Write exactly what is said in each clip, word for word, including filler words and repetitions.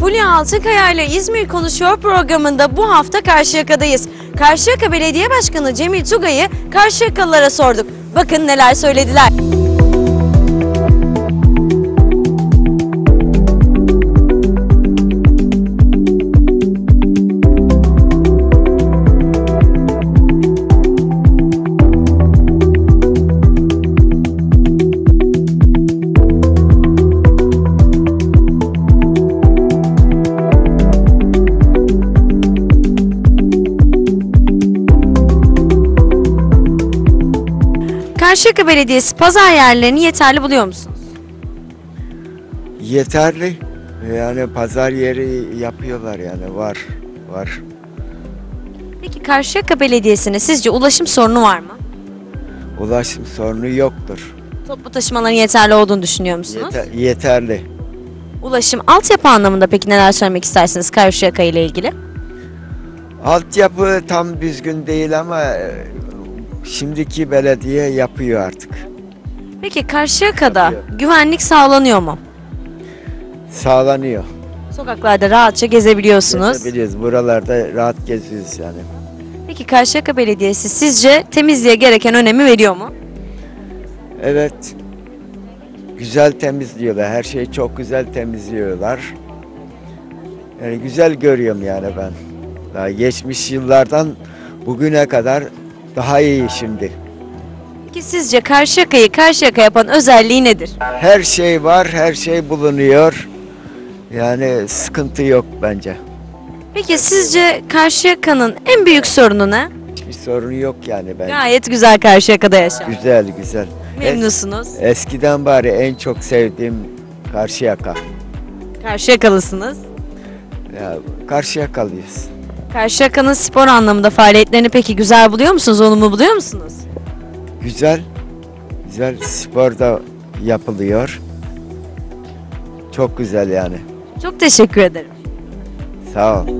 Fulya Altınkaya ile İzmir Konuşuyor programında bu hafta Karşıyaka'dayız. Karşıyaka Belediye Başkanı Cemil Tugay'ı Karşıyakalılara sorduk. Bakın neler söylediler. Karşıyaka Belediyesi pazar yerlerini yeterli buluyor musunuz? Yeterli. Yani pazar yeri yapıyorlar yani var. Var. Peki Karşıyaka Belediyesi'ne sizce ulaşım sorunu var mı? Ulaşım sorunu yoktur. Toplu taşımaların yeterli olduğunu düşünüyor musunuz? Yeter, yeterli. Ulaşım altyapı anlamında peki neler söylemek istersiniz Karşıyaka ile ilgili? Altyapı tam düzgün değil ama şimdiki belediye yapıyor artık. Peki Karşıyaka'da Yapıyor. güvenlik sağlanıyor mu? Sağlanıyor. Sokaklarda rahatça gezebiliyorsunuz. Gezebiliyoruz. Buralarda rahat geziyoruz yani. Peki Karşıyaka Belediyesi sizce temizliğe gereken önemi veriyor mu? Evet. Güzel temizliyorlar. Her şeyi çok güzel temizliyorlar. Yani güzel görüyorum yani ben. Daha geçmiş yıllardan bugüne kadar daha iyi şimdi. Peki sizce Karşıyaka'yı Karşıyaka yapan özelliği nedir? Her şey var, her şey bulunuyor. Yani sıkıntı yok bence. Peki sizce Karşıyaka'nın en büyük sorunu ne? Hiçbir sorun yok yani bence. Gayet güzel Karşıyaka'da yaşam. Güzel, güzel. Memnunsunuz. Es- eskiden bari en çok sevdiğim Karşıyaka. Karşıyakalısınız. Ya, Karşıyakalıyız. Karşıyaka'nın spor anlamında faaliyetlerini peki güzel buluyor musunuz? Olumlu buluyor musunuz? Güzel, güzel spor da yapılıyor. Çok güzel yani. Çok teşekkür ederim. Sağ ol.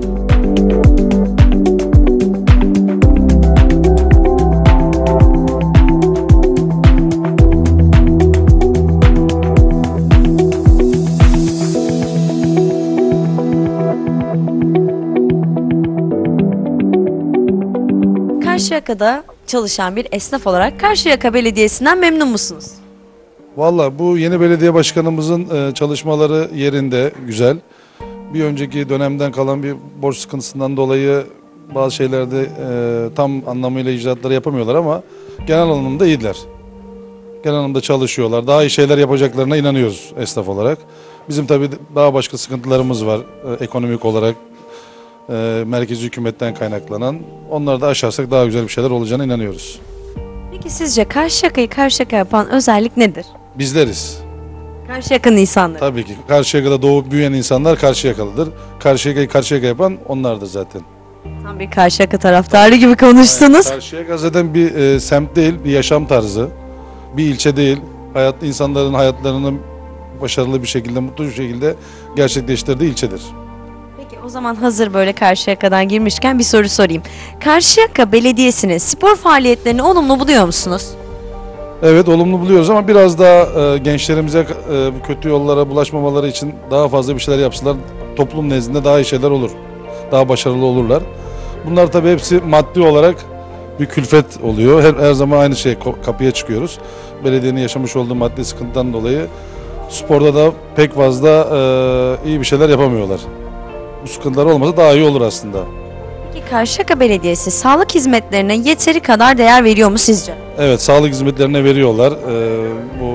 Karşıyaka'da çalışan bir esnaf olarak Karşıyaka Belediyesi'nden memnun musunuz? Valla bu yeni belediye başkanımızın e, çalışmaları yerinde, güzel. Bir önceki dönemden kalan bir borç sıkıntısından dolayı bazı şeylerde e, tam anlamıyla icraatları yapamıyorlar ama genel anlamda iyiler. Genel anlamda çalışıyorlar. Daha iyi şeyler yapacaklarına inanıyoruz esnaf olarak. Bizim tabii daha başka sıkıntılarımız var e, ekonomik olarak. E, merkezi hükümetten kaynaklanan. Onları da aşarsak daha güzel bir şeyler olacağına inanıyoruz. Peki sizce Karşıyaka'yı Karşıyaka yapan özellik nedir? Bizleriz. Karşıyaka'nın insanları. Tabii ki. Karşıyaka'da doğup büyüyen insanlar Karşıyakalıdır. Karşıyaka'yı Karşıyaka yapan onlardır zaten. Tam bir Karşıyaka taraftarı gibi konuştunuz. Karşıyaka zaten bir e, semt değil, bir yaşam tarzı. Bir ilçe değil. Hayat, insanların hayatlarını başarılı bir şekilde, mutlu bir şekilde gerçekleştirdiği ilçedir. Peki o zaman hazır böyle Karşıyaka'dan girmişken bir soru sorayım. Karşıyaka Belediyesi'nin spor faaliyetlerini olumlu buluyor musunuz? Evet, olumlu buluyoruz ama biraz daha e, gençlerimize e, bu kötü yollara bulaşmamaları için daha fazla bir şeyler yapsalar toplum nezdinde daha iyi şeyler olur. Daha başarılı olurlar. Bunlar tabii hepsi maddi olarak bir külfet oluyor. Her, her zaman aynı şey kapıya çıkıyoruz. Belediyenin yaşamış olduğu maddi sıkıntıdan dolayı sporda da pek fazla e, iyi bir şeyler yapamıyorlar. Bu sıkıntılar olmasa daha iyi olur aslında. Peki Karşıyaka Belediyesi sağlık hizmetlerine yeteri kadar değer veriyor mu sizce? Evet, sağlık hizmetlerine veriyorlar. Ee, bu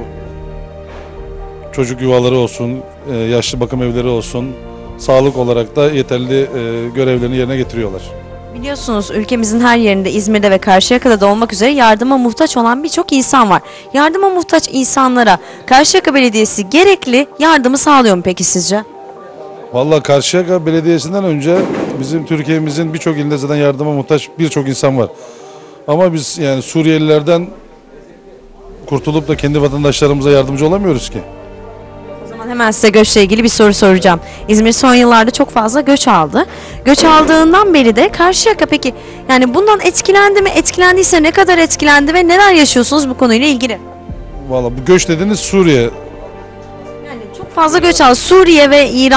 çocuk yuvaları olsun, e, yaşlı bakım evleri olsun, sağlık olarak da yeterli e, görevlerini yerine getiriyorlar. Biliyorsunuz ülkemizin her yerinde İzmir'de ve Karşıyaka'da da olmak üzere yardıma muhtaç olan birçok insan var. Yardıma muhtaç insanlara Karşıyaka Belediyesi gerekli yardımı sağlıyor mu peki sizce? Vallahi Karşıyaka Belediyesi'nden önce bizim Türkiye'mizin birçok ilinde zaten yardıma muhtaç birçok insan var. Ama biz yani Suriyelilerden kurtulup da kendi vatandaşlarımıza yardımcı olamıyoruz ki. O zaman hemen size göçle ilgili bir soru soracağım. İzmir son yıllarda çok fazla göç aldı. Göç aldığından beri de Karşıyaka peki yani bundan etkilendi mi? Etkilendiyse ne kadar etkilendi ve neler yaşıyorsunuz bu konuyla ilgili? Vallahi bu göç dediğiniz Suriye. Yani çok fazla göç aldı. Suriye ve İran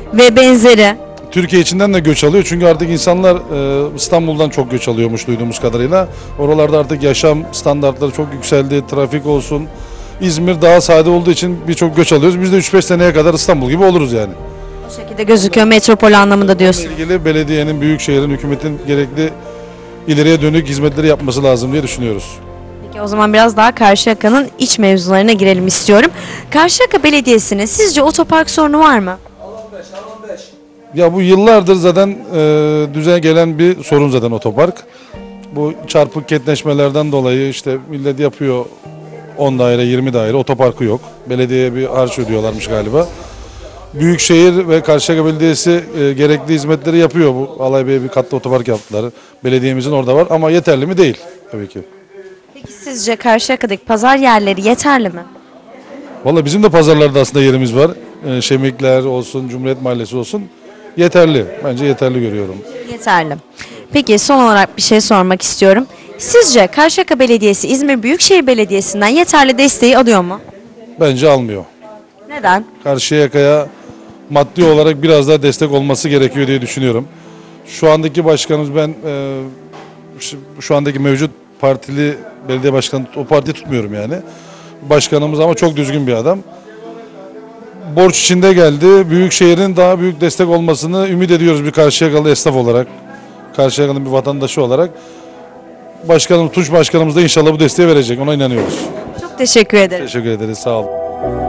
ve benzeri. Türkiye içinden de göç alıyor. Çünkü artık insanlar e, İstanbul'dan çok göç alıyormuş duyduğumuz kadarıyla. Oralarda artık yaşam standartları çok yükseldi. Trafik olsun. İzmir daha sade olduğu için birçok göç alıyoruz. Biz de üç beş seneye kadar İstanbul gibi oluruz yani. Bu şekilde gözüküyor metropol anlamında diyorsun. Bununla ilgili belediyenin, büyükşehirin, hükümetin gerekli ileriye dönük hizmetleri yapması lazım diye düşünüyoruz. Peki o zaman biraz daha Karşıyaka'nın iç mevzularına girelim istiyorum. Karşıyaka Belediyesi'nin sizce otopark sorunu var mı? Ya bu yıllardır zaten e, düzene gelen bir sorun zaten otopark. Bu çarpık ketleşmelerden dolayı işte millet yapıyor on daire yirmi daire, otoparkı yok. Belediyeye bir harç ödüyorlarmış galiba. Büyükşehir ve Karşıyaka Belediyesi e, gerekli hizmetleri yapıyor. Bu Alaybey'e bir katlı otopark yaptılar. Belediyemizin orada var ama yeterli mi? Değil tabii ki. Peki sizce Karşıyaka'daki pazar yerleri yeterli mi? Vallahi bizim de pazarlarda aslında yerimiz var. E, Şemikler olsun, Cumhuriyet Mahallesi olsun. Yeterli. Bence yeterli görüyorum. Yeterli. Peki son olarak bir şey sormak istiyorum. Sizce Karşıyaka Belediyesi İzmir Büyükşehir Belediyesi'nden yeterli desteği alıyor mu? Bence almıyor. Neden? Karşıyaka'ya maddi olarak biraz daha destek olması gerekiyor diye düşünüyorum. Şu andaki başkanımız ben e, şu- şu andaki mevcut partili belediye başkanı o parti tutmuyorum yani. Başkanımız ama çok düzgün bir adam. Borç içinde geldi. Büyükşehir'in daha büyük destek olmasını ümit ediyoruz bir Karşıyakalı esnaf olarak. Karşıyaka'nın bir vatandaşı olarak. Başkanım, Tunç Başkanımız da inşallah bu desteği verecek. Ona inanıyoruz. Çok teşekkür ederim. Teşekkür ederiz. Sağ olun.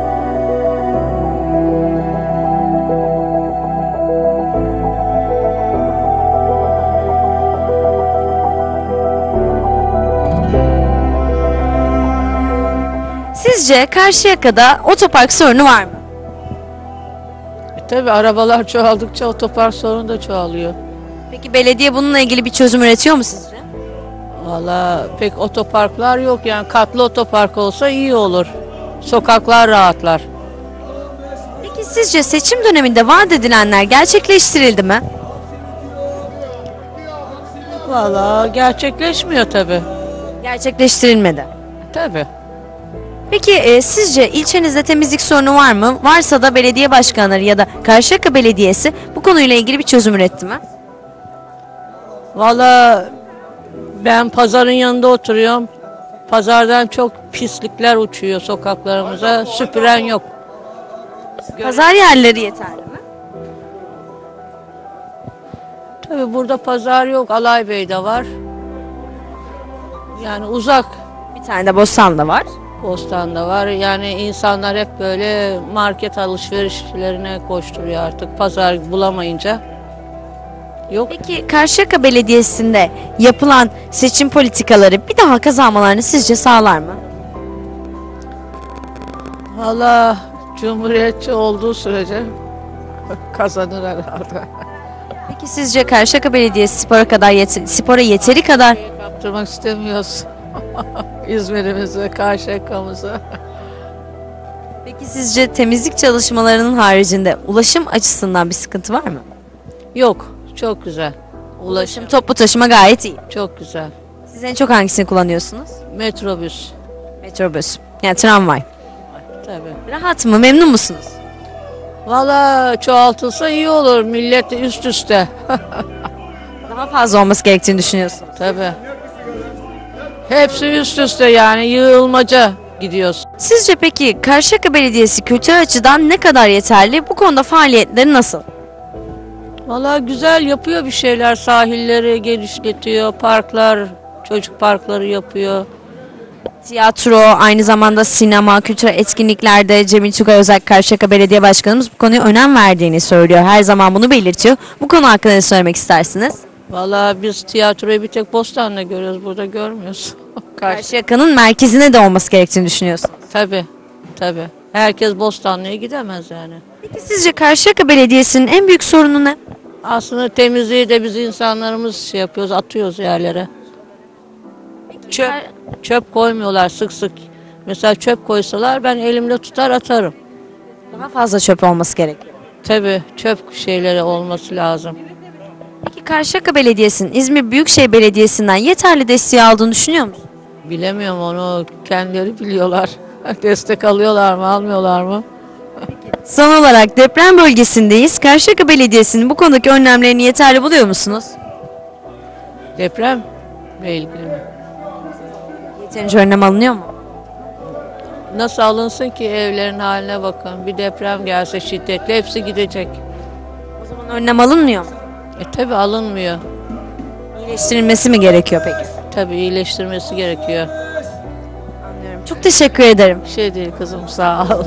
Sizce Karşıyaka'da otopark sorunu var mı? E tabii arabalar çoğaldıkça otopark sorunu da çoğalıyor. Peki belediye bununla ilgili bir çözüm üretiyor mu sizce? Valla pek otoparklar yok yani katlı otopark olsa iyi olur. Sokaklar rahatlar. Peki sizce seçim döneminde vaat edilenler gerçekleştirildi mi? Valla gerçekleşmiyor tabii. Gerçekleştirilmedi. Tabii. Peki e, sizce ilçenizde temizlik sorunu var mı? Varsa da belediye başkanları ya da Karşıyaka Belediyesi bu konuyla ilgili bir çözüm üretti mi? Valla ben pazarın yanında oturuyorum. Pazardan çok pislikler uçuyor sokaklarımıza. Süpüren yok. Pazar yerleri yeterli mi? Tabii burada pazar yok. Alaybey'de var. Yani uzak. Bir tane de Bostan'da var. Bostan'da var. Yani insanlar hep böyle market alışverişlerine koşturuyor artık. Pazar bulamayınca. Yok. Peki Karşıyaka Belediyesi'nde yapılan seçim politikaları bir daha kazanmalarını sizce sağlar mı? Valla Cumhuriyetçi olduğu sürece kazanır herhalde. Peki sizce Karşıyaka Belediyesi spora kadar yete- spora yeteri kadar Kaptırmak istemiyoruz. İzmir'imizi, Karşıyaka'mızı. Peki sizce temizlik çalışmalarının haricinde ulaşım açısından bir sıkıntı var mı? Yok. Çok güzel. Ulaşım Toplu taşıma gayet iyi. çok güzel. Siz en çok hangisini kullanıyorsunuz? Metrobüs. Metrobüs. Yani tramvay. Tabii. Rahat mı? Memnun musunuz? Valla çoğaltılsa iyi olur. Millet de üst üste. Daha fazla olması gerektiğini düşünüyorsunuz. Tabii. Hepsi üst üste yani yığılmaca gidiyoruz. Sizce peki Karşıyaka Belediyesi kültürel açıdan ne kadar yeterli? Bu konuda faaliyetleri nasıl? Valla güzel yapıyor bir şeyler. Sahilleri genişletiyor, parklar, çocuk parkları yapıyor. Tiyatro, aynı zamanda sinema, kültürel etkinliklerde Cemil Tugay Özak Karşıyaka Belediye Başkanımız bu konuya önem verdiğini söylüyor. Her zaman bunu belirtiyor. Bu konu hakkında ne söylemek istersiniz? Valla biz tiyatroyu bir tek Bostan'da görüyoruz, burada görmüyoruz. Karşı. Karşıyaka'nın merkezine de olması gerektiğini düşünüyorsunuz. Tabii, tabii. Herkes Bostanlı'ya gidemez yani. Peki sizce Karşıyaka Belediyesi'nin en büyük sorunu ne? Aslında temizliği de biz insanlarımız şey yapıyoruz, atıyoruz yerlere. Çöp, çöp koymuyorlar sık sık. Mesela çöp koysalar ben elimle tutar atarım. Daha fazla çöp olması gerekiyor. Tabii çöp şeyleri olması lazım. Peki Karşıyaka Belediyesi'nin İzmir Büyükşehir Belediyesi'nden yeterli desteği aldığını düşünüyor musunuz? Bilemiyorum onu kendileri biliyorlar. Destek alıyorlar mı almıyorlar mı? Son olarak deprem bölgesindeyiz. Karşıyaka Belediyesi'nin bu konudaki önlemlerini yeterli buluyor musunuz? Depremle ilgili mi? Yeterince önlem alınıyor mu? Nasıl alınsın ki, evlerin haline bakın. Bir deprem gelse şiddetli hepsi gidecek. O zaman önlem alınmıyor mu? E tabi alınmıyor. İyileştirilmesi mi gerekiyor peki? Tabi iyileştirmesi gerekiyor. Anlıyorum. Çok teşekkür ederim. Bir şey değil kızım, sağ ol.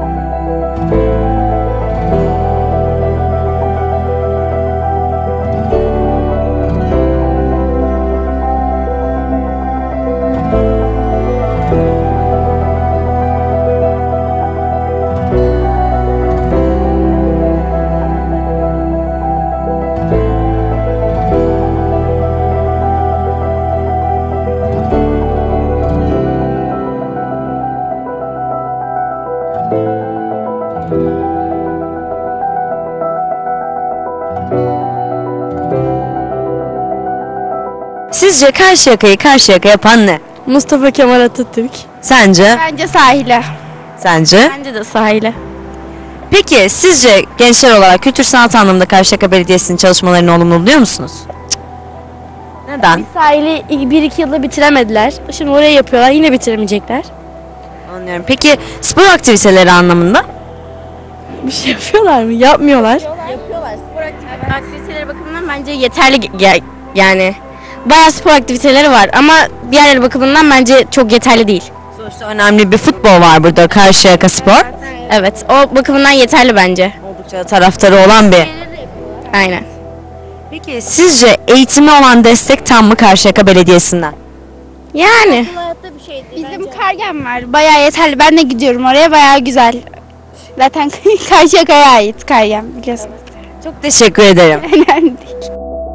Sizce Karşıyaka'yı Karşıyaka yapan ne? Mustafa Kemal Atatürk. Sence? Bence sahile. Sence? Bence de sahile. Peki sizce gençler olarak kültür sanat anlamında Karşıyaka Belediyesi'nin çalışmalarını olumlu buluyor musunuz? Cık. Neden? Sahili bir iki yılda bitiremediler. Şimdi oraya yapıyorlar, yine bitiremeyecekler. Anlıyorum. Peki spor aktiviteleri anlamında? Bir şey yapıyorlar mı? Yapmıyorlar. Yapıyorlar. Spor aktiviteleri bakımından bence yeterli ge- yani. Bayağı spor aktiviteleri var ama diğerleri bakımından bence çok yeterli değil. Sonuçta önemli bir futbol var burada, Karşıyaka Spor. Evet, o bakımından yeterli bence. Oldukça taraftarı olan bir. Aynen. Peki sizce eğitime olan destek tam mı Karşıyaka Belediyesi'nden? Yani. Bizim Kargen var. Bayağı yeterli. Ben de gidiyorum oraya. Bayağı güzel. Zaten Karşıyaka'ya ait Kargen, biliyorsunuz. Çok teşekkür ederim. Önemli değil.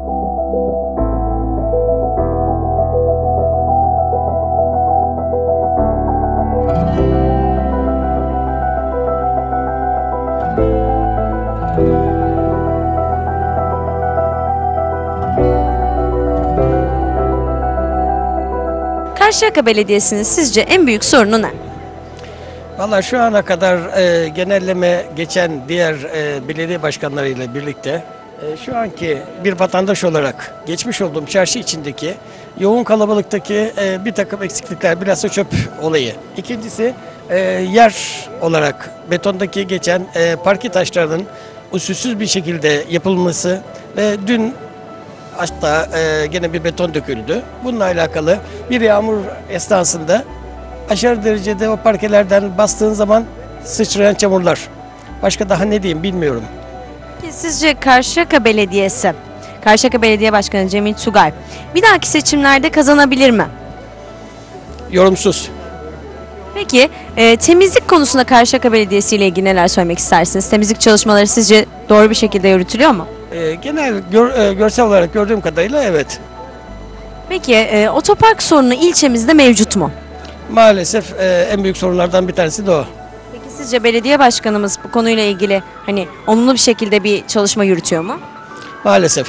Karşıyaka Belediyesi'nin sizce en büyük sorunu ne? Valla şu ana kadar e, genelleme geçen diğer e, belediye başkanlarıyla birlikte e, şu anki bir vatandaş olarak geçmiş olduğum çarşı içindeki yoğun kalabalıktaki e, bir takım eksiklikler, bilhassa çöp olayı. İkincisi e, yer olarak betondaki geçen e, parke taşlarının usulsüz bir şekilde yapılması ve dün hatta e, gene bir beton döküldü. Bununla alakalı bir yağmur esnasında aşırı derecede o parkelerden bastığın zaman sıçrayan çamurlar. Başka daha ne diyeyim bilmiyorum. Peki sizce Karşıyaka Belediyesi, Karşıyaka Belediye Başkanı Cemil Tugay bir dahaki seçimlerde kazanabilir mi? Yorumsuz. Peki e, temizlik konusunda Karşıyaka Belediyesi ile ilgili neler söylemek istersiniz? Temizlik çalışmaları sizce doğru bir şekilde yürütülüyor mu? E, genel gör, e, görsel olarak gördüğüm kadarıyla evet. Peki e, otopark sorunu ilçemizde mevcut mu? Maalesef e, en büyük sorunlardan bir tanesi de o. Peki sizce belediye başkanımız bu konuyla ilgili hani olumlu bir şekilde bir çalışma yürütüyor mu? Maalesef.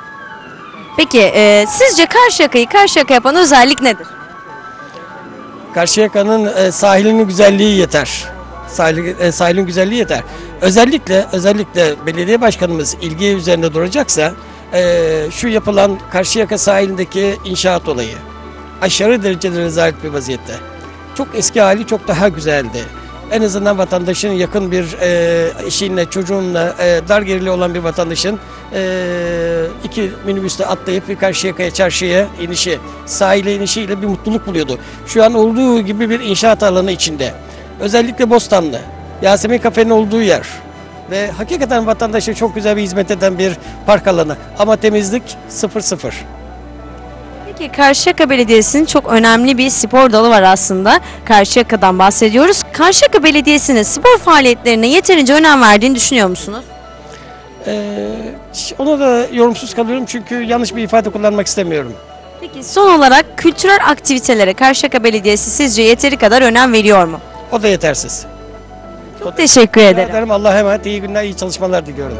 Peki e, sizce Karşıyaka'yı Karşıyaka yapan özellik nedir? Karşıyaka'nın e, sahilinin güzelliği yeter. Sahil, e, sahilin güzelliği yeter. Özellikle özellikle belediye başkanımız ilgi üzerinde duracaksa e, şu yapılan Karşıyaka sahilindeki inşaat olayı aşırı derecede rezalet bir vaziyette. Çok eski hali çok daha güzeldi. En azından vatandaşın yakın bir e, eşiyle, çocuğunla e, dar gerili olan bir vatandaşın e, iki minibüste atlayıp bir Karşıyaka'ya, çarşıya inişi, sahile inişiyle bir mutluluk buluyordu. Şu an olduğu gibi bir inşaat alanı içinde. Özellikle Bostanlı, Yasemin Kafe'nin olduğu yer ve hakikaten vatandaşa çok güzel bir hizmet eden bir park alanı. Ama temizlik sıfır sıfır. Peki Karşıyaka Belediyesi'nin çok önemli bir spor dalı var aslında. Karşıyaka'dan bahsediyoruz. Karşıyaka Belediyesi'nin spor faaliyetlerine yeterince önem verdiğini düşünüyor musunuz? Ee, ona da yorumsuz kalıyorum çünkü yanlış bir ifade kullanmak istemiyorum. Peki son olarak kültürel aktivitelere Karşıyaka Belediyesi sizce yeteri kadar önem veriyor mu? O da yetersiz. Çok teşekkür Rica ederim. ederim. Allah'a emanet. İyi günler, iyi çalışmalar diliyorum.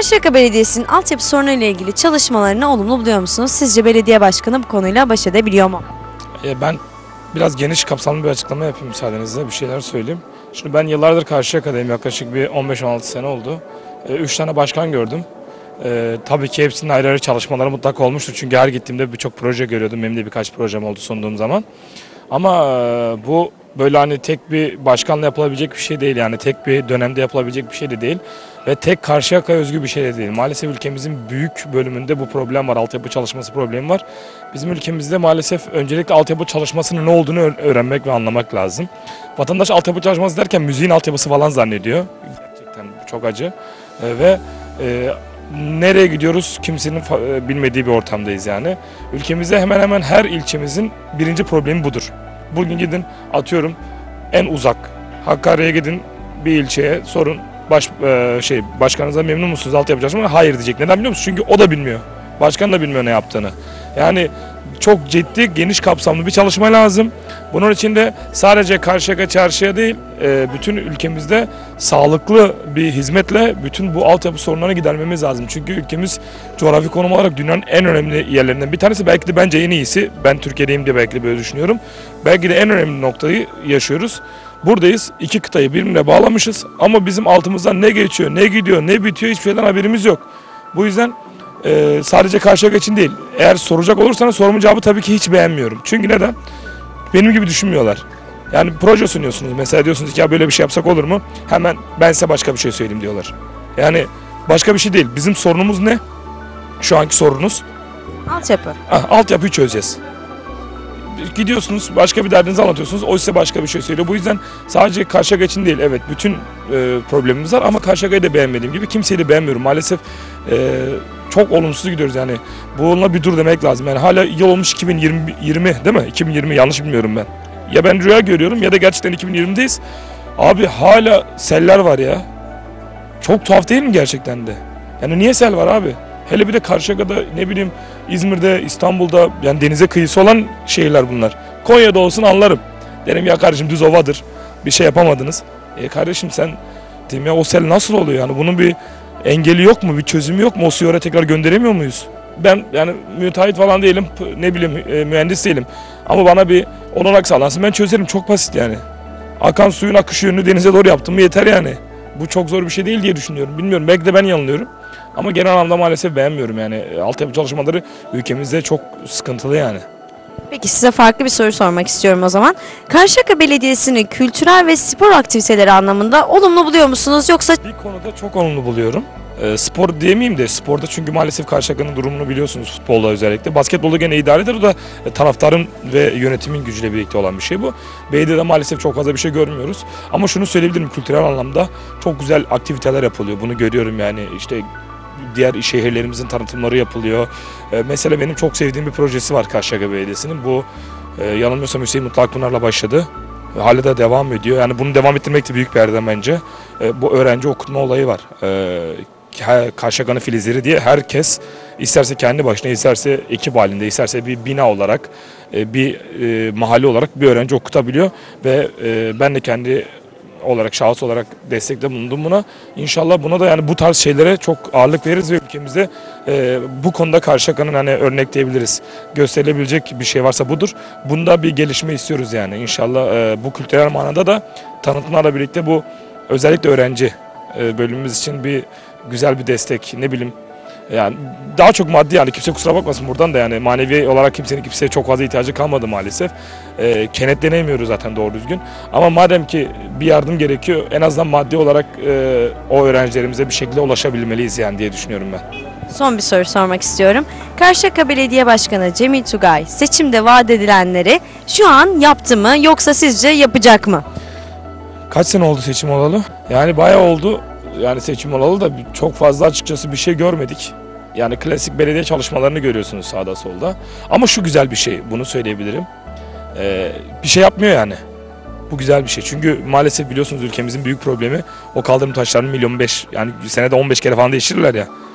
Karşıyaka Belediyesi'nin altyapı sorunuyla ilgili çalışmalarını olumlu buluyor musunuz? Sizce belediye başkanı bu konuyla baş edebiliyor mu? E, ben biraz geniş kapsamlı bir açıklama yapayım müsaadenizle, bir şeyler söyleyeyim. Şimdi ben yıllardır Karşıyaka'dayım, yaklaşık bir on beş on altı sene oldu. E, üç tane başkan gördüm. E, tabii ki hepsinin ayrı ayrı çalışmaları mutlaka olmuştur. Çünkü her gittiğimde birçok proje görüyordum. Benim de birkaç projem oldu sunduğum zaman. Ama e, bu böyle hani tek bir başkanla yapılabilecek bir şey değil. Yani tek bir dönemde yapılabilecek bir şey de değil. Ve tek Karşıyaka'ya özgü bir şey de değil. Maalesef ülkemizin büyük bölümünde bu problem var. Altyapı çalışması problemi var. Bizim ülkemizde maalesef öncelikle altyapı çalışmasının ne olduğunu öğrenmek ve anlamak lazım. Vatandaş altyapı çalışması derken müziğin altyapısı falan zannediyor. Gerçekten çok acı. E, ve e, nereye gidiyoruz kimsenin e, bilmediği bir ortamdayız yani. Ülkemizde hemen hemen her ilçemizin birinci problemi budur. Bugün gidin atıyorum en uzak Hakkari'ye gidin bir ilçeye sorun. Baş, e, şey başkanınıza memnun musunuz altyapı çalışmaları? Hayır diyecek. Neden biliyor musunuz? Çünkü o da bilmiyor. Başkan da bilmiyor ne yaptığını. Yani çok ciddi, geniş kapsamlı bir çalışma lazım. Bunun için de sadece Karşıyaka Çarşı'ya değil, e, bütün ülkemizde sağlıklı bir hizmetle bütün bu altyapı sorunlarını gidermemiz lazım. Çünkü ülkemiz coğrafi konum olarak dünyanın en önemli yerlerinden bir tanesi. Belki de bence en iyisi. Ben Türkiye'deyim diye belki de böyle düşünüyorum. Belki de en önemli noktayı yaşıyoruz. Buradayız. İki kıtayı birbirine bağlamışız. Ama bizim altımızdan ne geçiyor, ne gidiyor, ne bitiyor hiçbir şeyden haberimiz yok. Bu yüzden e, sadece Karşıyaka için değil. Eğer soracak olursanız sorumun cevabı tabii ki hiç beğenmiyorum. Çünkü neden? Benim gibi düşünmüyorlar. Yani proje sunuyorsunuz. Mesela diyorsunuz ki ya böyle bir şey yapsak olur mu? Hemen ben size başka bir şey söyleyeyim diyorlar. Yani başka bir şey değil. Bizim sorunumuz ne? Şu anki sorunuz. Altyapı. Ah, altyapıyı çözeceğiz. Gidiyorsunuz başka bir derdinizi anlatıyorsunuz. O size başka bir şey söylüyor. Bu yüzden sadece Karşıyaka için değil. Evet bütün e, problemimiz var ama Karşıyaka'yı da beğenmediğim gibi kimseyi de beğenmiyorum. Maalesef e, çok olumsuz gidiyoruz yani. Bununla bir dur demek lazım. Yani hala yıl olmuş iki bin yirmi değil mi? iki bin yirmi yanlış bilmiyorum ben. Ya ben rüya görüyorum ya da gerçekten iki bin yirmideyiz. Abi hala seller var ya. Çok tuhaf değil mi gerçekten de? Yani niye sel var abi? Hele bir de Karşıyaka'da ne bileyim İzmir'de, İstanbul'da yani denize kıyısı olan şehirler bunlar. Konya'da olsun anlarım. Derim ya kardeşim düz ovadır. Bir şey yapamadınız. E kardeşim sen diyeyim ya o sel nasıl oluyor yani? Bunun bir engeli yok mu? Bir çözümü yok mu? O suyu oraya tekrar gönderemiyor muyuz? Ben yani müteahhit falan değilim. Ne bileyim e, mühendis değilim. Ama bana bir olanak sağlansın ben çözerim. Çok basit yani. Akan suyun akış yönünü denize doğru yaptım mı yeter yani. Bu çok zor bir şey değil diye düşünüyorum. Bilmiyorum belki de ben yanılıyorum. Ama genel anlamda maalesef beğenmiyorum yani. Altyapı çalışmaları ülkemizde çok sıkıntılı yani. Peki size farklı bir soru sormak istiyorum o zaman. Karşıyaka Belediyesi'nin kültürel ve spor aktiviteleri anlamında olumlu buluyor musunuz yoksa? Bir konuda çok olumlu buluyorum. E, spor diyemeyeyim de sporda çünkü maalesef Karşıyaka'nın durumunu biliyorsunuz futbolda özellikle. Basketbolda gene idare eder o da e, taraftarın ve yönetimin gücüyle birlikte olan bir şey bu. Belediye'de maalesef çok fazla bir şey görmüyoruz. Ama şunu söyleyebilirim kültürel anlamda çok güzel aktiviteler yapılıyor. Bunu görüyorum yani işte diğer şehirlerimizin tanıtımları yapılıyor. E, mesela benim çok sevdiğim bir projesi var Karşıyaka Belediyesi'nin. Bu e, yanılmıyorsam Hüseyin Mutlu Akpınar'la başladı. Hala da devam ediyor. Yani bunu devam ettirmek de büyük bir erdem bence. E, bu öğrenci okutma olayı var. E, Karşıyaka'nın filizleri diye herkes isterse kendi başına, isterse ekip halinde, isterse bir bina olarak, e, bir e, mahalle olarak bir öğrenci okutabiliyor. Ve e, ben de kendi olarak, şahıs olarak destekte bulundum buna. İnşallah buna da yani bu tarz şeylere çok ağırlık veririz ve ülkemizde e, bu konuda Karşıyaka'nın hani örnekleyebiliriz. Gösterilebilecek bir şey varsa budur. Bunda bir gelişme istiyoruz yani. İnşallah e, bu kültürel manada da tanıtımlarla birlikte bu özellikle öğrenci e, bölümümüz için bir güzel bir destek, ne bileyim yani daha çok maddi yani kimse kusura bakmasın buradan da yani manevi olarak kimsenin kimseye çok fazla ihtiyacı kalmadı maalesef. E, kenetlenemiyoruz zaten doğru düzgün. Ama madem ki bir yardım gerekiyor en azından maddi olarak e, o öğrencilerimize bir şekilde ulaşabilmeliyiz yani diye düşünüyorum ben. Son bir soru sormak istiyorum. Karşıyaka Belediye Başkanı Cemil Tugay seçimde vaat edilenleri şu an yaptı mı yoksa sizce yapacak mı? Kaç sene oldu seçim olalı? Yani bayağı oldu. Yani seçim olalı da çok fazla açıkçası bir şey görmedik. Yani klasik belediye çalışmalarını görüyorsunuz sağda solda. Ama şu güzel bir şey, bunu söyleyebilirim. Ee, bir şey yapmıyor yani. Bu güzel bir şey. Çünkü maalesef biliyorsunuz ülkemizin büyük problemi o kaldırım taşlarının milyon beş yani senede on beş kere falan değiştirirler ya.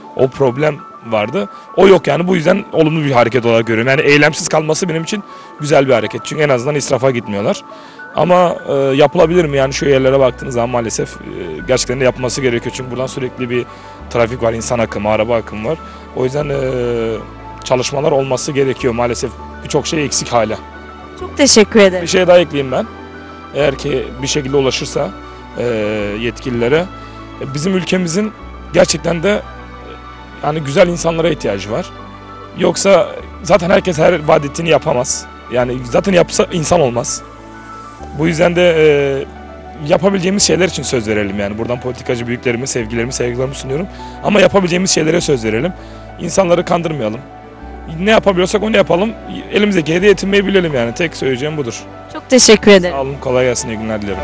O problem vardı. O yok yani, bu yüzden olumlu bir hareket olarak görüyorum. Yani eylemsiz kalması benim için güzel bir hareket. Çünkü en azından israfa gitmiyorlar. Ama e, yapılabilir mi? Yani şu yerlere baktığınız zaman maalesef e, gerçekten de yapılması gerekiyor. Çünkü buradan sürekli bir trafik var, insan akımı, araba akımı var. O yüzden e, çalışmalar olması gerekiyor. Maalesef birçok şey eksik hala. Çok teşekkür ederim. Bir şey daha ekleyeyim ben. Eğer ki bir şekilde ulaşırsa e, yetkililere, e, bizim ülkemizin gerçekten de e, yani güzel insanlara ihtiyacı var. Yoksa zaten herkes her vaat ettiğini yapamaz. Yani zaten yapsa insan olmaz. Bu yüzden de e, yapabileceğimiz şeyler için söz verelim yani. Buradan politikacı büyüklerime sevgilerimi, saygılarımı sunuyorum. Ama yapabileceğimiz şeylere söz verelim. İnsanları kandırmayalım. Ne yapabiliyorsak onu yapalım. Elimizdeki hediye yetinmeyi bilelim yani. Tek söyleyeceğim budur. Çok teşekkür ederim. Sağ olun, kolay gelsin, iyi günler dilerim.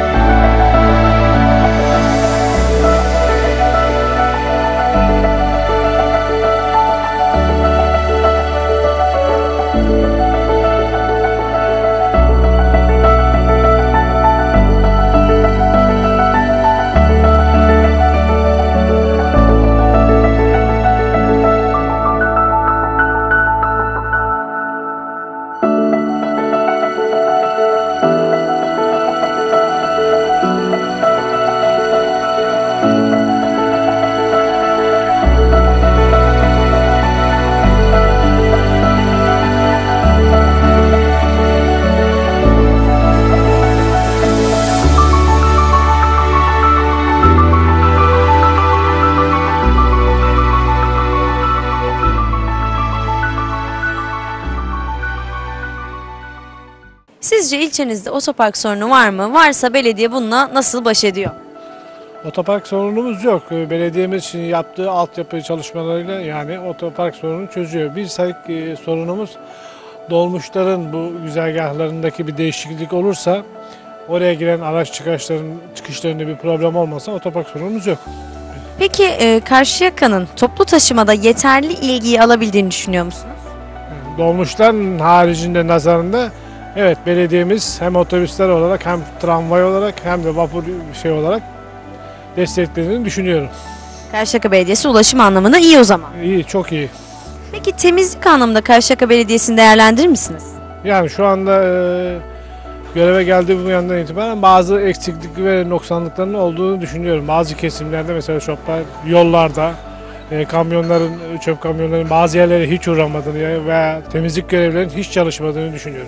Sizce ilçenizde otopark sorunu var mı? Varsa belediye bununla nasıl baş ediyor? Otopark sorunumuz yok. Ee, Belediyemiz şimdi yaptığı altyapı çalışmalarıyla yani otopark sorununu çözüyor. Bir tek e, sorunumuz dolmuşların bu güzergahlarındaki bir değişiklik olursa, oraya giren araç çıkışların çıkışlarında bir problem olmasa otopark sorunumuz yok. Peki e, Karşıyaka'nın toplu taşımada yeterli ilgiyi alabildiğini düşünüyor musunuz? Yani dolmuşların haricinde nazarında evet, belediyemiz hem otobüsler olarak hem tramvay olarak hem de vapur şey olarak desteklediğini düşünüyorum. Karşıyaka Belediyesi ulaşım anlamında iyi o zaman. İyi, çok iyi. Peki temizlik anlamında Karşıyaka Belediyesi'ni değerlendirir misiniz? Yani şu anda e, göreve geldiği bu yandan itibaren bazı eksiklik ve noksanlıkların olduğunu düşünüyorum. Bazı kesimlerde mesela şoplar, yollarda e, kamyonların, çöp kamyonların bazı yerlere hiç uğramadığını veya temizlik görevlilerinin hiç çalışmadığını düşünüyorum.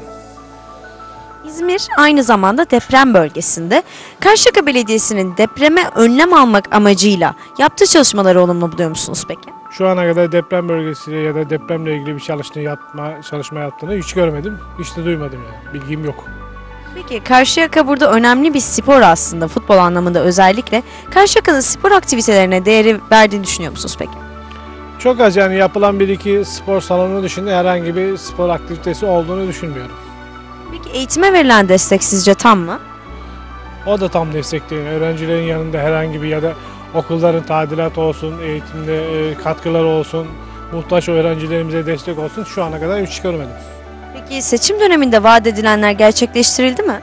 İzmir aynı zamanda deprem bölgesinde. Karşıyaka Belediyesi'nin depreme önlem almak amacıyla yaptığı çalışmaları olumlu buluyor musunuz peki? Şu ana kadar deprem bölgesiyle ya da depremle ilgili bir çalışma, yapma, çalışma yaptığını hiç görmedim, hiç de duymadım yani. Bilgim yok. Peki Karşıyaka burada önemli bir spor aslında, futbol anlamında özellikle. Karşıyaka'nın spor aktivitelerine değeri verdiğini düşünüyor musunuz peki? Çok az, yani yapılan bir iki spor salonu dışında herhangi bir spor aktivitesi olduğunu düşünmüyorum. Peki eğitime verilen destek sizce tam mı? O da tam destek değil. Öğrencilerin yanında herhangi bir ya da okulların tadilat olsun, eğitimde e, katkıları olsun, muhtaç öğrencilerimize destek olsun şu ana kadar hiç görmedim. Peki seçim döneminde vaat edilenler gerçekleştirildi mi?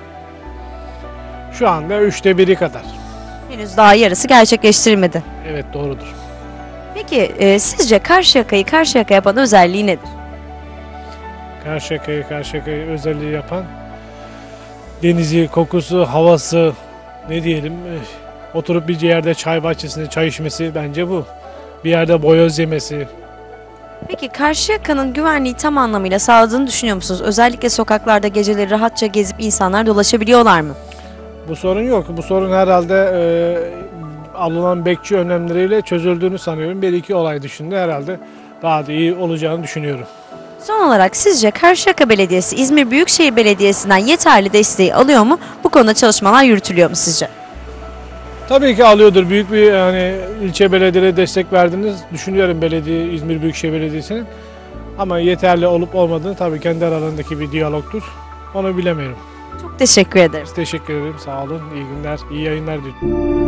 Şu anda üçte biri kadar. Henüz daha yarısı gerçekleştirilmedi. Evet, doğrudur. Peki e, sizce Karşıyaka'yı Karşıyaka yapan özelliği nedir? Karşıyaka'yı Karşıyaka'yı özelliği yapan denizi, kokusu, havası, ne diyelim, eh, oturup bir yerde çay bahçesinde çay içmesi bence bu. Bir yerde boyoz yemesi. Peki Karşıyaka'nın güvenliği tam anlamıyla sağladığını düşünüyor musunuz? Özellikle sokaklarda geceleri rahatça gezip insanlar dolaşabiliyorlar mı? Bu sorun yok. Bu sorun herhalde e, alınan bekçi önlemleriyle çözüldüğünü sanıyorum. Bir iki olay dışında herhalde daha da iyi olacağını düşünüyorum. Son olarak sizce Karşıyaka Belediyesi İzmir Büyükşehir Belediyesi'nden yeterli desteği alıyor mu? Bu konuda çalışmalar yürütülüyor mu sizce? Tabii ki alıyordur. Büyük bir yani ilçe belediyelere destek verdiğiniz düşünüyorum belediye, İzmir Büyükşehir Belediyesi'nin. Ama yeterli olup olmadığını tabii kendi aralarındaki bir diyalogtur. Onu bilemiyorum. Çok teşekkür ederim. Teşekkür ederim. Sağ olun. İyi günler, iyi yayınlar diliyorum.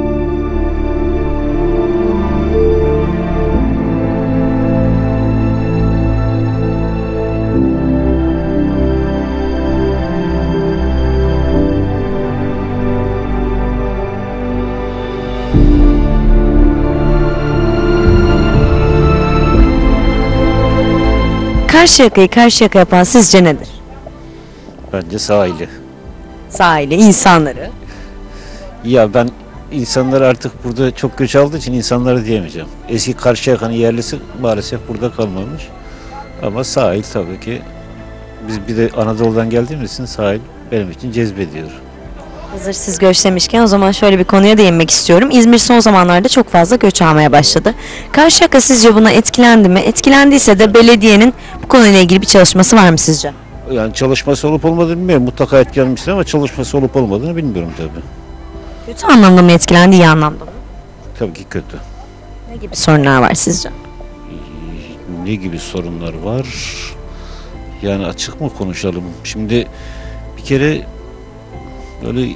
Karşıyaka'yı Karşıyaka yapan sizce nedir? Bence sahili. Sahili, insanları. Ya ben insanları artık burada çok göç aldığı için insanları diyemeyeceğim. Eski Karşıyaka'nın yerlisi maalesef burada kalmamış. Ama sahil tabii ki. Biz bir de Anadolu'dan geldiğimiz için sahil benim için cezbediyor. Hazır siz göç demişken o zaman şöyle bir konuya değinmek istiyorum. İzmir son zamanlarda çok fazla göç almaya başladı. Karşıyaka sizce buna etkilendi mi? Etkilendiyse de belediyenin bu konuyla ilgili bir çalışması var mı sizce? Yani çalışması olup olmadığını bilmiyorum. Mutlaka etkilenmiştir ama çalışması olup olmadığını bilmiyorum tabii. Kötü anlamda mı etkilendi, iyi anlamda mı? Tabii ki kötü. Ne gibi sorunlar var sizce? Ne gibi sorunlar var? Yani açık mı konuşalım? Şimdi bir kere böyle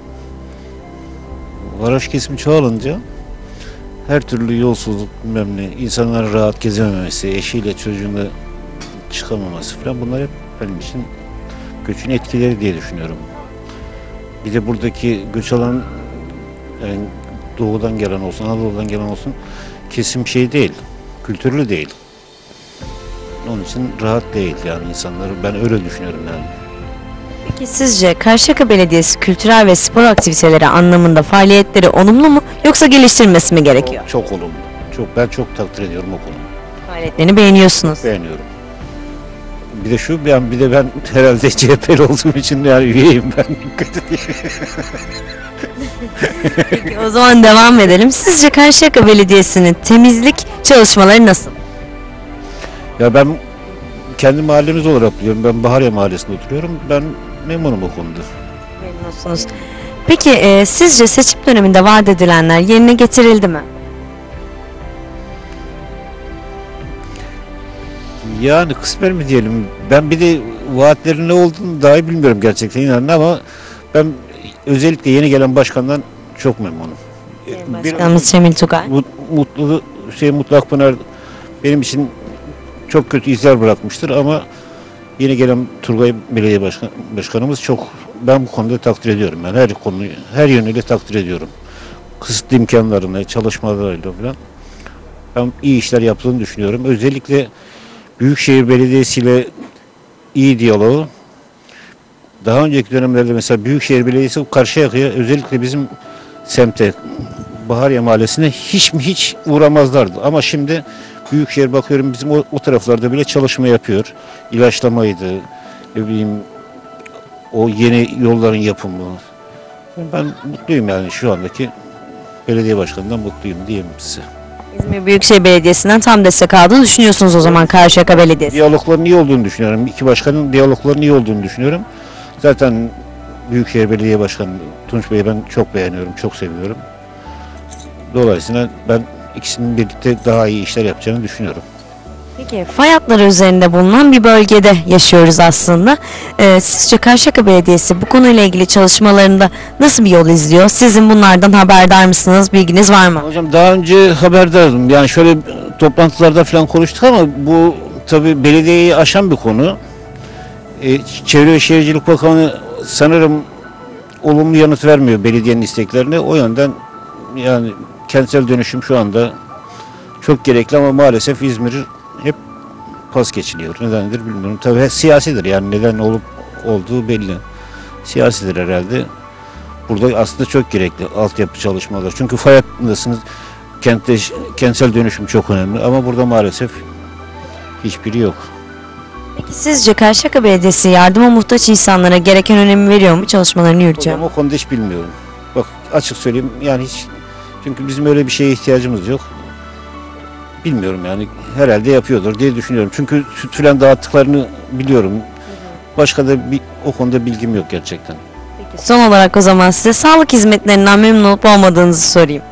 varoş kesimi çoğalınca her türlü yolsuzluk bilmem ne, insanların rahat gezememesi, eşiyle çocuğuyla çıkamaması falan bunlar hep benim için göçün etkileri diye düşünüyorum. Bir de buradaki göç alan yani doğudan gelen olsun, Anadolu'dan gelen olsun kesim şey değil, kültürlü değil. Onun için rahat değil yani insanları, ben öyle düşünüyorum yani. Peki sizce Karşıyaka Belediyesi kültürel ve spor aktiviteleri anlamında faaliyetleri olumlu mu yoksa geliştirilmesi mi gerekiyor? Çok olumlu. Çok, ben çok takdir ediyorum o konuyu. Faaliyetlerini beğeniyorsunuz. Beğeniyorum. Bir de şu, ben bir de ben herhalde C H P'li olduğum için yani üyeyim ben. Peki o zaman devam edelim. Sizce Karşıyaka Belediyesi'nin temizlik çalışmaları nasıl? Ya ben kendi mahallemiz olarak biliyorum. Ben Bahariye Mahallesi'nde oturuyorum. Ben memnunum o konuda. Memnunsunuz. Peki e, sizce seçim döneminde vaat edilenler yerine getirildi mi? Yani kısmen mi diyelim. Ben bir de vaatlerin ne olduğunu dahi bilmiyorum gerçekten inanın ama ben özellikle yeni gelen başkandan çok memnunum. Başkanımız Cemil Tugay. Mut- Mutlu şey Mutlu Akpınar benim için çok kötü izler bırakmıştır ama yeni gelen Turgay Belediye Başkan, Başkanımız çok, ben bu konuda takdir ediyorum. Yani her konuyu, her yönüyle takdir ediyorum. Kısıtlı imkanlarına, çalışmalarıyla falan ben iyi işler yaptığını düşünüyorum. Özellikle Büyükşehir Belediyesi ile iyi diyaloğu. Daha önceki dönemlerde mesela Büyükşehir Belediyesi Karşıyaka'ya özellikle bizim semte Bahariye Mahallesi'ne hiç mi hiç uğramazlardı. Ama şimdi Büyükşehir bakıyorum bizim o, o taraflarda bile çalışma yapıyor. İlaçlamaydı, ne bileyim o yeni yolların yapımı. Ben mutluyum yani şu andaki belediye başkanından mutluyum diyeyim size. İzmir Büyükşehir Belediyesi'nden tam destek aldığını düşünüyorsunuz o zaman Karşıyaka Belediyesi. Diyalogların iyi olduğunu düşünüyorum. İki başkanın diyalogların iyi olduğunu düşünüyorum. Zaten Büyükşehir Belediye Başkanı Tunç Bey'i ben çok beğeniyorum, çok seviyorum. Dolayısıyla ben ikisinin birlikte daha iyi işler yapacağını düşünüyorum. Peki fay hatları üzerinde bulunan bir bölgede yaşıyoruz aslında. Ee, sizce Karşıyaka Belediyesi bu konuyla ilgili çalışmalarında nasıl bir yol izliyor? Sizin bunlardan haberdar mısınız? Bilginiz var mı? Hocam daha önce haberdardım. Yani şöyle toplantılarda falan konuştuk ama bu tabii belediyeyi aşan bir konu. Ee, Çevre ve Şehircilik Bakanı sanırım olumlu yanıt vermiyor belediyenin isteklerine. O yönden yani kentsel dönüşüm şu anda çok gerekli ama maalesef İzmir hep pas geçiliyor. Nedendir bilmiyorum. Tabii siyasidir yani neden olup olduğu belli. Siyasidir herhalde. Burada aslında çok gerekli altyapı çalışmaları. Çünkü fay hattındasınız. Kentte, kentsel dönüşüm çok önemli ama burada maalesef hiçbiri yok. Peki sizce Karşıyaka Belediyesi yardıma muhtaç insanlara gereken önemi veriyor mu? Çalışmalarını yürütüyor mu? O konuda hiç bilmiyorum. Bak açık söyleyeyim yani hiç, çünkü bizim öyle bir şeye ihtiyacımız yok. Bilmiyorum yani herhalde yapıyordur diye düşünüyorum. Çünkü süt filan dağıttıklarını biliyorum. Başka da bir, o konuda bilgim yok gerçekten. Peki, son olarak o zaman size sağlık hizmetlerinden memnun olup olmadığınızı sorayım.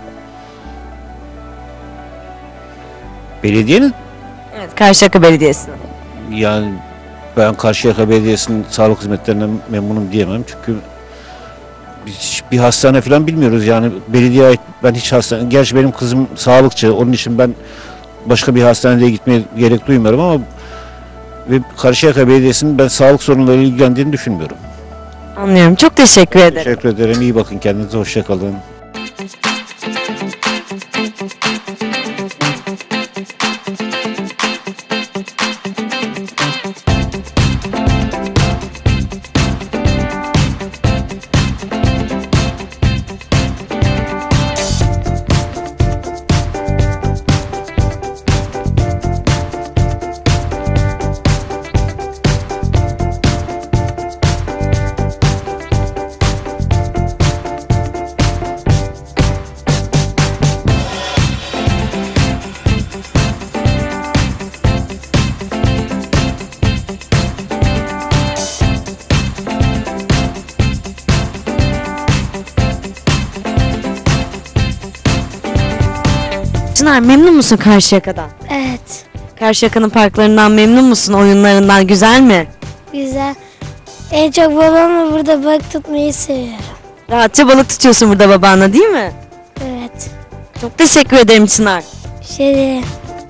Belediyenin Evet, Karşıyaka Belediyesi. yani ben Karşıyaka Belediyesi'nin sağlık hizmetlerinden memnunum diyemem. Çünkü biz bir hastane falan bilmiyoruz yani belediye ait, ben hiç hastane, gerçi benim kızım sağlıkçı, onun için ben başka bir hastaneye gitmeye gerek duymuyorum ama ve Karşıyaka Belediyesi'nin ben sağlık sorunlarıyla ilgilendiğini düşünmüyorum. Anlıyorum. Çok teşekkür ederim. Teşekkür ederim. İyi bakın kendinize. Hoşça kalın. Çınar, memnun musun Karşıyaka'dan? Evet. Karşıyaka'nın parklarından memnun musun? Oyunlarından güzel mi? Güzel. En çok babamla burada balık tutmayı seviyorum. Rahatça balık tutuyorsun burada babanla değil mi? Evet. Çok teşekkür ederim Çınar. Bir şey değil.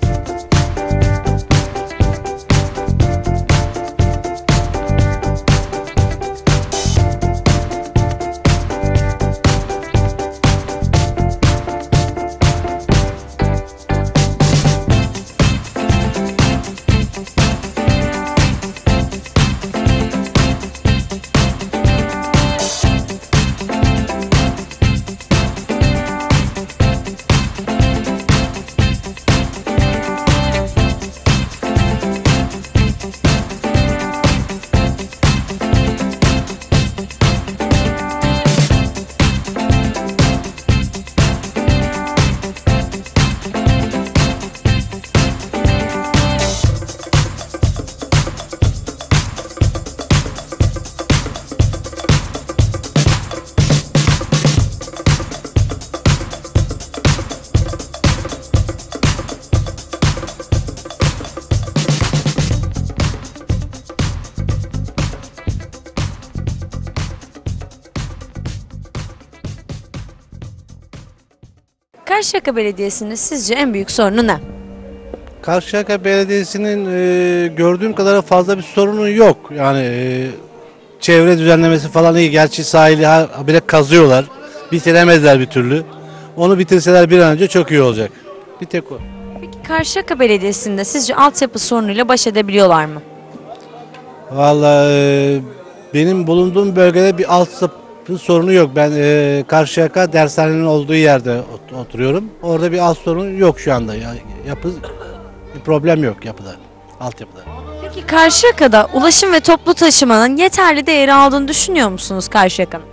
Karşıyaka Belediyesi'nin sizce en büyük sorunu ne? Karşıyaka Belediyesi'nin e, gördüğüm kadar fazla bir sorunu yok. Yani e, çevre düzenlemesi falan iyi. Gerçi sahili ha- bile kazıyorlar. Bitiremezler bir türlü. Onu bitirseler bir an önce çok iyi olacak. Bir tek o. Peki Karşıyaka Belediyesi'nde sizce altyapı sorunuyla baş edebiliyorlar mı? Vallahi e, benim bulunduğum bölgede bir altyapı sorunu yok. Ben e, Karşıyaka dershanenin olduğu yerde ot- oturuyorum. Orada bir alt sorun yok şu anda. Ya, yapı bir problem yok yapıda. Altyapıda. Peki Karşıyaka'da ulaşım ve toplu taşımanın yeterli değeri aldığını düşünüyor musunuz Karşıyaka'nın?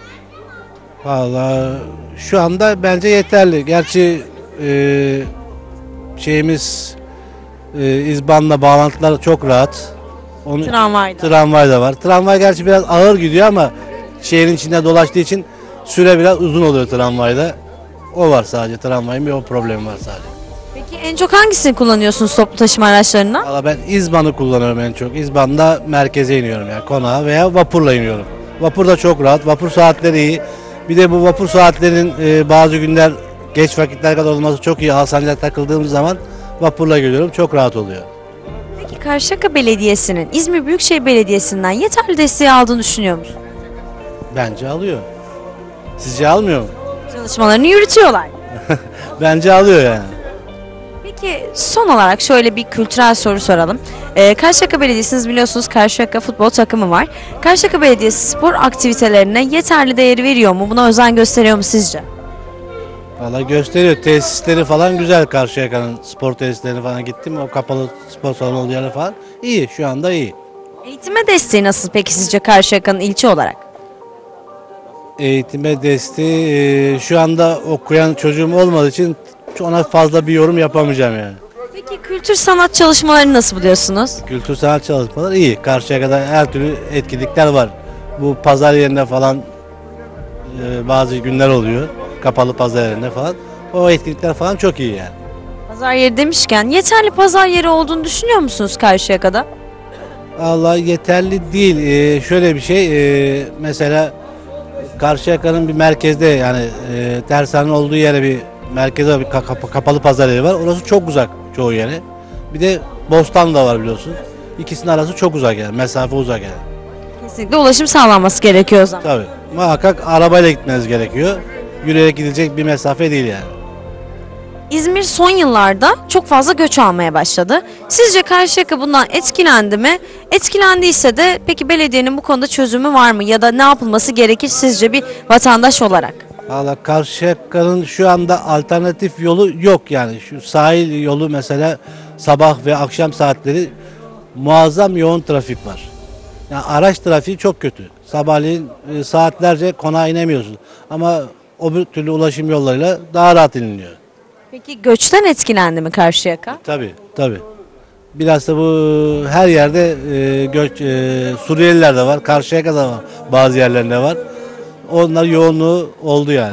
Vallahi şu anda bence yeterli. Gerçi e, şeyimiz e, İzban'la bağlantılar çok rahat. Onu, Tramvayda. Tramvay da var. Tramvay gerçi biraz ağır gidiyor ama şehrin içinde dolaştığı için süre biraz uzun oluyor tramvayda. O var sadece, tramvayın bir o problemi var sadece. Peki en çok hangisini kullanıyorsunuz toplu taşıma araçlarından? Valla ben İzban'ı kullanıyorum en çok. İzban'da merkeze iniyorum yani konağa veya vapurla iniyorum. Vapur da çok rahat. Vapur saatleri iyi. Bir de bu vapur saatlerinin e, bazı günler geç vakitler kadar olması çok iyi. Alsancak'a takıldığımız zaman vapurla geliyorum. Çok rahat oluyor. Peki Karşıyaka Belediyesi'nin İzmir Büyükşehir Belediyesi'nden yeterli desteği aldığını düşünüyor musunuz? Bence alıyor. Sizce almıyor mu? Çalışmalarını yürütüyorlar. Bence alıyor yani. Peki son olarak şöyle bir kültürel soru soralım. Ee, Karşıyaka Belediyesi'niz biliyorsunuz Karşıyaka futbol takımı var. Karşıyaka Belediyesi spor aktivitelerine yeterli değeri veriyor mu? Buna özen gösteriyor mu sizce? Valla gösteriyor. Tesisleri falan güzel Karşıyaka'nın spor tesislerine falan gittim. O kapalı spor salonu olduğu yerler falan. İyi, şu anda iyi. Eğitime desteği nasıl peki sizce Karşıyaka'nın ilçe olarak? Eğitime desteği e, şu anda okuyan çocuğum olmadığı için ona fazla bir yorum yapamayacağım yani. Peki kültür sanat çalışmalarını nasıl buluyorsunuz? Kültür sanat çalışmaları iyi. Karşıyaka'da her türlü etkinlikler var. Bu pazar yerinde falan e, bazı günler oluyor. Kapalı pazar yerinde falan. O etkinlikler falan çok iyi yani. Pazar yeri demişken yeterli pazar yeri olduğunu düşünüyor musunuz Karşıyaka'da? Allah yeterli değil. Ee, şöyle bir şey, e, mesela Karşıyaka'nın bir merkezde yani e, dershanenin olduğu yere bir merkezde bir ka- kapalı pazar yeri var. Orası çok uzak çoğu yere. Bir de Bostan da var biliyorsunuz. İkisinin arası çok uzak yani. Mesafe uzak yani. Kesinlikle ulaşım sağlanması gerekiyor o zaman. Tabii. Muhakkak arabayla gitmeniz gerekiyor. Yürüyerek gidecek bir mesafe değil yani. İzmir son yıllarda çok fazla göç almaya başladı. Sizce Karşıyaka bundan etkilendi mi? Etkilendiyse de peki belediyenin bu konuda çözümü var mı? Ya da ne yapılması gerekir sizce bir vatandaş olarak? Valla Karşıyaka'nın şu anda alternatif yolu yok yani. Şu sahil yolu mesela sabah ve akşam saatleri muazzam yoğun trafik var. Yani araç trafiği çok kötü. Sabahleyin e, saatlerce konağa inemiyorsun. Ama o bir türlü ulaşım yollarıyla daha rahat iniliyor. Peki göçten etkilendi mi Karşıyaka? Tabii tabii. Biraz da bu her yerde e, göç, e, Suriyeliler de var, Karşıyaka'da var, bazı yerlerinde var. Onlar yoğunluğu oldu yani.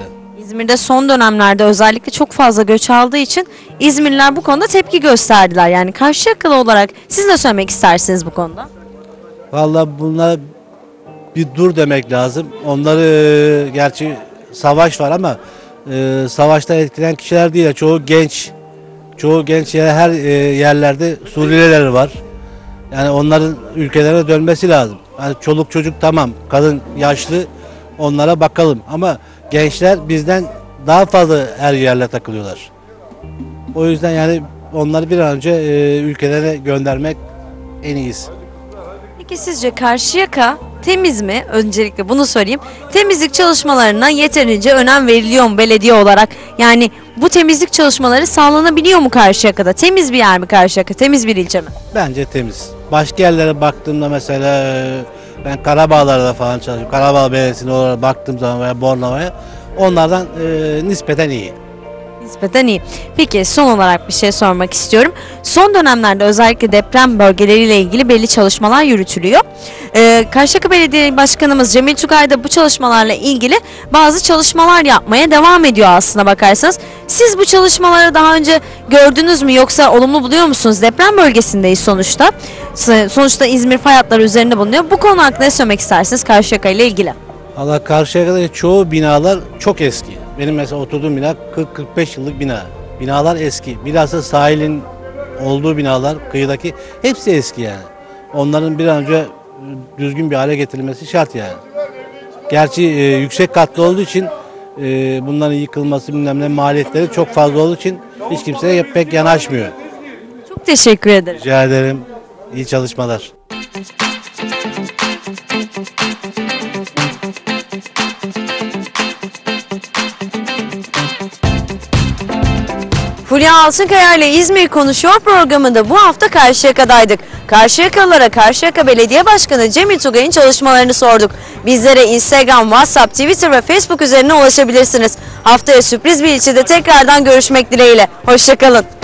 İzmir'de son dönemlerde özellikle çok fazla göç aldığı için İzmirliler bu konuda tepki gösterdiler. Yani Karşıyakalı olarak siz ne söylemek istersiniz bu konuda? Vallahi bunlara bir dur demek lazım. Onları e, gerçi savaş var ama e, savaştan etkilenen kişiler değil. Çoğu genç. Çoğu genç yer, her e, yerlerde Suriyeliler var. Yani onların ülkelerine dönmesi lazım. Yani çoluk çocuk tamam, kadın yaşlı, onlara bakalım. Ama gençler bizden daha fazla her yerle takılıyorlar. O yüzden yani onları bir an önce e, ülkelerine göndermek en iyisi. Peki sizce Karşıyaka temiz mi? Öncelikle bunu sorayım. Temizlik çalışmalarına yeterince önem veriliyor mu belediye olarak? Yani bu temizlik çalışmaları sağlanabiliyor mu Karşıyaka'da? Temiz bir yer mi Karşıyaka? Temiz bir ilçe mi? Bence temiz. Başka yerlere baktığımda mesela e, ben Karabağlar'da falan çalışıyorum. Karabağ Belediyesi'ne olarak baktığım zaman veya Bornova'ya onlardan e, nispeten iyi. Nispeten iyi. Peki son olarak bir şey sormak istiyorum. Son dönemlerde özellikle deprem bölgeleriyle ilgili belli çalışmalar yürütülüyor. Ee, Karşıyaka Belediye Başkanımız Cemil Tugay da bu çalışmalarla ilgili bazı çalışmalar yapmaya devam ediyor aslına bakarsanız. Siz bu çalışmaları daha önce gördünüz mü yoksa olumlu buluyor musunuz? Deprem bölgesindeyiz sonuçta. Sonuçta İzmir fay hatları üzerinde bulunuyor. Bu konu hakkında ne söylemek istersiniz Karşıyaka ile ilgili? Allah Karşıyaka'daki çoğu binalar çok eski. Benim mesela oturduğum bina kırk kırk beş yıllık bina. Binalar eski. Bilhassa sahilin olduğu binalar, kıyıdaki hepsi eski yani. Onların bir an önce düzgün bir hale getirilmesi şart yani. Gerçi e, yüksek katlı olduğu için e, bunların yıkılması bilmem ne maliyetleri çok fazla olduğu için hiç kimseye pek yanaşmıyor. Çok teşekkür ederim. Rica ederim. İyi çalışmalar. Fulya Altınkaya ile İzmir Konuşuyor programında bu hafta Karşıyaka'daydık. Karşıyakalılara Karşıyaka Belediye Başkanı Cemil Tugay'ın çalışmalarını sorduk. Bizlere Instagram, WhatsApp, Twitter ve Facebook üzerinden ulaşabilirsiniz. Haftaya sürpriz bir ilçede tekrardan görüşmek dileğiyle. Hoşçakalın.